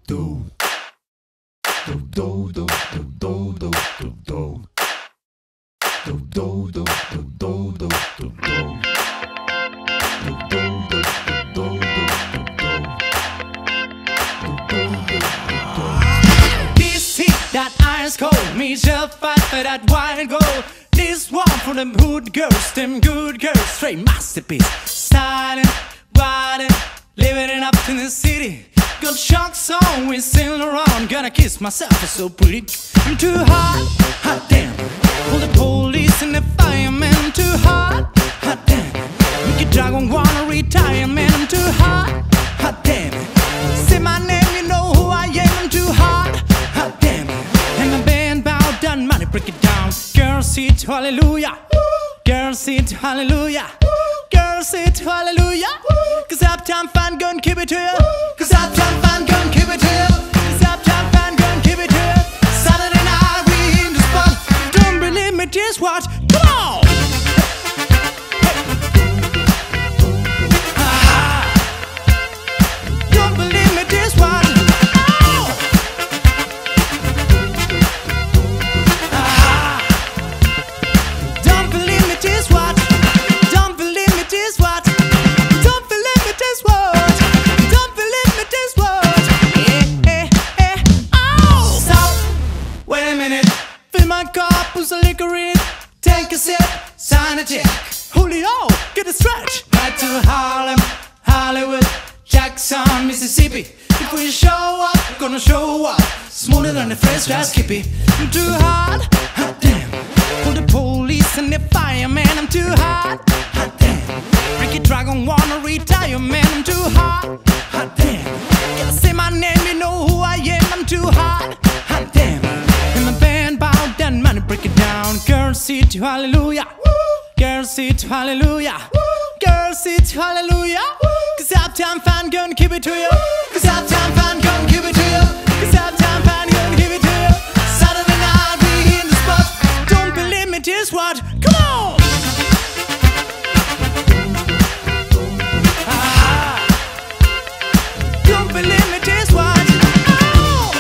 do do do do do do do do do do do do do do do do do. This heat that ice cold, me just fight for that white gold. This one for them hood girls, them good girls, straight masterpiece. Styling, riding, living it up in the city. Got shocks on, we sailing around, gonna kiss myself, it's so pretty. I'm too hot, hot damn. All the police and the firemen, I'm too hot, hot damn. Make a dragon wanna retire, man, I'm too hot, hot damn. Say my name, you know who I am, I'm too hot, hot damn. And my band bow down, money break it down. Girls sit hallelujah, girls sit hallelujah, girls sit hallelujah. Cause Uptown Fun gon' keep it to you, cause Uptown Fun gon' keep it to you, cause Uptown Fun gon' keep it to you. Saturday night we in the spot, don't believe me, just watch, come on. Don't believe me, just watch. Don't believe me, just watch. Don't believe me, just watch. Don't believe me, just watch. Don't believe me, just watch. Oh! Stop. Wait a minute. Fill my cup, put some liquor in. Take a sip, sign a check. Julio, get a stretch. Right to Harlem, Hollywood, Jackson, Mississippi. If we show up, we're gonna show up. Smoother than the fresh grass skippy. I'm too hot, hot damn. For the police and the fireman, I'm too hot, hot damn. Ricky Dragon wanna retire, man, I'm too hot, hot damn. Gotta say my name, you know who I am, I'm too hot, hot damn. And my band bow down, money break it down. Girls sit hallelujah, girls sit hallelujah, girls sit hallelujah. Cause Uptown Fun gonna keep it to you, cause Uptown Fun gonna keep it to you, cause Uptown Fun gonna give it to you. Saturday night we in the spot, don't believe me, just watch, come on. Don't believe me, just watch. Oh.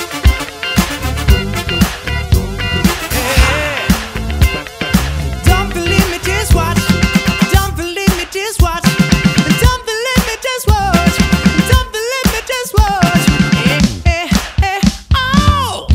Yeah. Don't believe me, just watch. Don't believe me, just watch. Don't believe me, just watch. Don't believe me, just watch. Oh.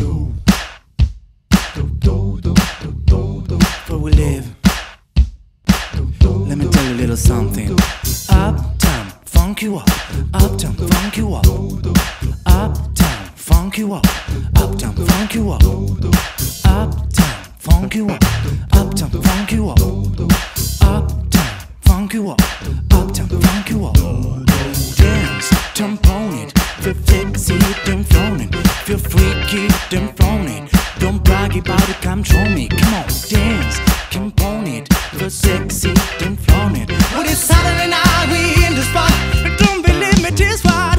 Where we live. Let me tell you a little something. Uptown, funk you up. Uptown, funk you up. Uptown, funk you up. Uptown, funk you up. Uptown, funk you up. Uptown, funk you up. Uptown, funk you up. Uptown, funk you up. Dance, jump on it. Feel sexy, then flown it. Feel freaky, then flown it. Don't brag about it, come show me. Come on, dance, jump on it. Feel sexy, then flown it. Well, it's Saturday night, we in the spot. Don't believe me, just why.